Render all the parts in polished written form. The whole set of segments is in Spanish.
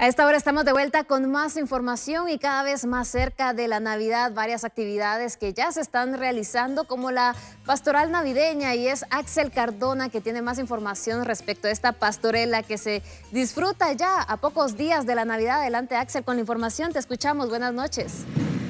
A esta hora estamos de vuelta con más información y cada vez más cerca de la Navidad, varias actividades que ya se están realizando como la pastoral navideña, y es Axel Cardona que tiene más información respecto a esta pastorela que se disfruta ya a pocos días de la Navidad. Adelante, Axel, con la información, te escuchamos, buenas noches.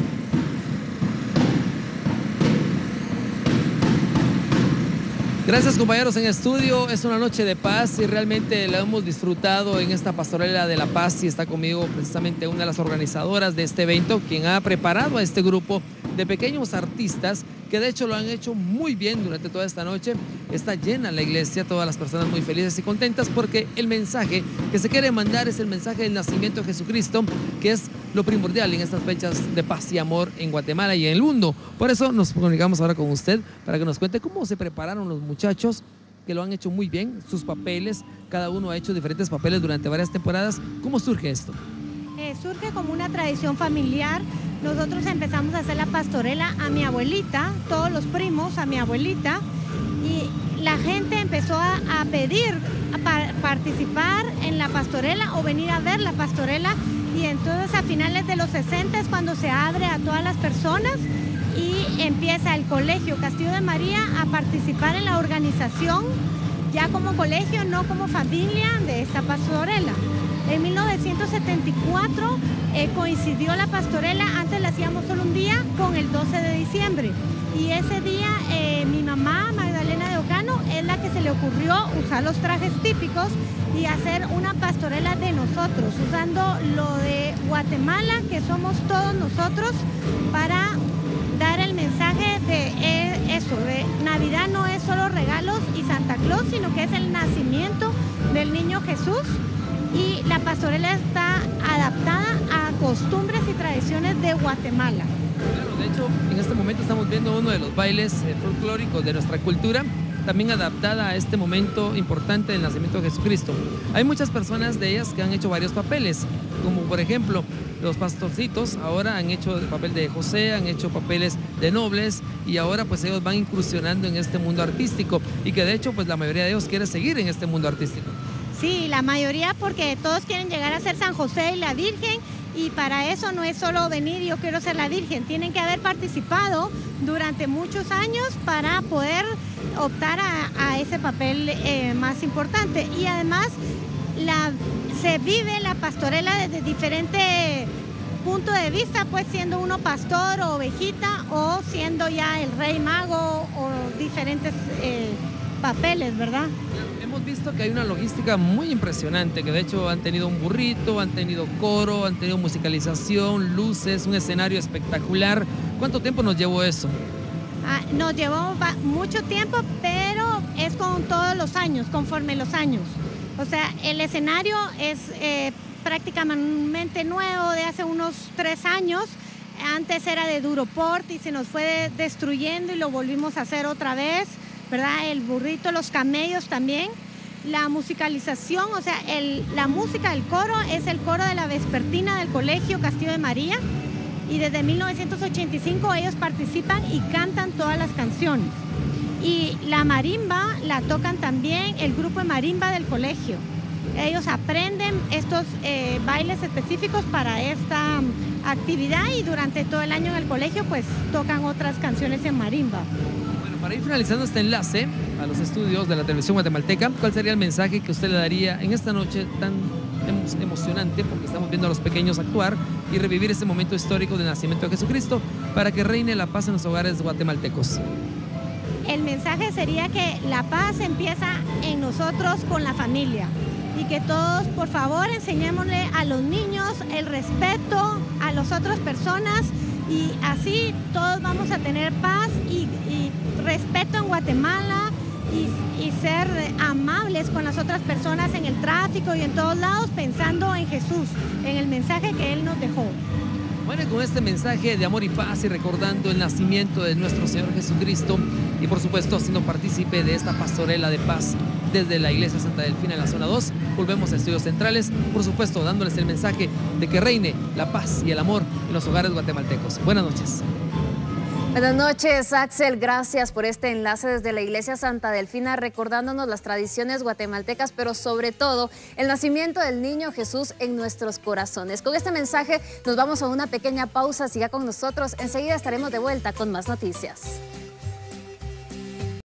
Gracias, compañeros en estudio. Es una noche de paz y realmente la hemos disfrutado en esta pastorela de la paz, y está conmigo precisamente una de las organizadoras de este evento, quien ha preparado a este grupo de pequeños artistas que de hecho lo han hecho muy bien durante toda esta noche. Está llena la iglesia, todas las personas muy felices y contentas porque el mensaje que se quiere mandar es el mensaje del nacimiento de Jesucristo, que es lo primordial en estas fechas de paz y amor en Guatemala y en el mundo. Por eso nos comunicamos ahora con usted para que nos cuente cómo se prepararon los muchachos, que lo han hecho muy bien, sus papeles. Cada uno ha hecho diferentes papeles durante varias temporadas. ¿Cómo surge esto? Surge como una tradición familiar. Nosotros empezamos a hacer la pastorela a mi abuelita, todos los primos a mi abuelita, y la gente empezó a pedir participar en la pastorela o venir a ver la pastorela, y entonces a finales de los 60 es cuando se abre a todas las personas y empieza el Colegio Castillo de María a participar en la organización ya como colegio, no como familia, de esta pastorela. En 1974 coincidió la pastorela, antes la hacíamos solo un día, con el 12 de diciembre. Y ese día mi mamá, Magdalena de Ocano, es la que se le ocurrió usar los trajes típicos y hacer una pastorela de nosotros, usando lo de Guatemala, que somos todos nosotros, para dar el mensaje de eso, de Navidad no es solo regalos y Santa Claus, sino que es el nacimiento del niño Jesús. Y la pastorela está adaptada a costumbres y tradiciones de Guatemala. Claro, de hecho, en este momento estamos viendo uno de los bailes folclóricos de nuestra cultura, también adaptada a este momento importante del nacimiento de Jesucristo. Hay muchas personas de ellas que han hecho varios papeles, como por ejemplo los pastorcitos ahora han hecho el papel de José, han hecho papeles de nobles, y ahora pues ellos van incursionando en este mundo artístico, y que de hecho pues la mayoría de ellos quiere seguir en este mundo artístico. Sí, la mayoría, porque todos quieren llegar a ser San José y la Virgen, y para eso no es solo venir yo quiero ser la Virgen, tienen que haber participado durante muchos años para poder optar a ese papel más importante. Y además se vive la pastorela desde diferentes puntos de vista, pues siendo uno pastor o ovejita, o siendo ya el rey mago, o diferentes papeles, ¿verdad? Hemos visto que hay una logística muy impresionante, que de hecho han tenido un burrito, han tenido coro, han tenido musicalización, luces, un escenario espectacular. ¿Cuánto tiempo nos llevó eso? Nos llevó mucho tiempo, pero es con todos los años, conforme los años. O sea, el escenario es prácticamente nuevo, de hace unos 3 años. Antes era de Duroport y se nos fue destruyendo y lo volvimos a hacer otra vez, ¿verdad? El burrito, los camellos también. La musicalización, o sea, la música del coro es el coro de la vespertina del Colegio Castillo de María, y desde 1985 ellos participan y cantan todas las canciones. Y la marimba la tocan también el grupo de marimba del colegio. Ellos aprenden estos bailes específicos para esta actividad, y durante todo el año en el colegio pues tocan otras canciones en marimba. Bueno, para ir finalizando este enlace a los estudios de la televisión guatemalteca, ¿cuál sería el mensaje que usted le daría en esta noche tan emocionante, porque estamos viendo a los pequeños actuar y revivir ese momento histórico del nacimiento de Jesucristo, para que reine la paz en los hogares guatemaltecos? El mensaje sería que la paz empieza en nosotros con la familia, y que todos, por favor, enseñémosle a los niños el respeto a las otras personas, y así todos vamos a tener paz y respeto en Guatemala, y ser amables con las otras personas en el tráfico y en todos lados, pensando en Jesús, en el mensaje que Él nos dejó. Bueno, y con este mensaje de amor y paz, y recordando el nacimiento de nuestro Señor Jesucristo, y por supuesto siendo partícipe de esta pastorela de paz desde la Iglesia Santa Delfina en la zona 2, volvemos a Estudios Centrales, por supuesto dándoles el mensaje de que reine la paz y el amor en los hogares guatemaltecos. Buenas noches. Buenas noches, Axel. Gracias por este enlace desde la Iglesia Santa Delfina, recordándonos las tradiciones guatemaltecas, pero sobre todo el nacimiento del niño Jesús en nuestros corazones. Con este mensaje nos vamos a una pequeña pausa. Siga con nosotros. Enseguida estaremos de vuelta con más noticias.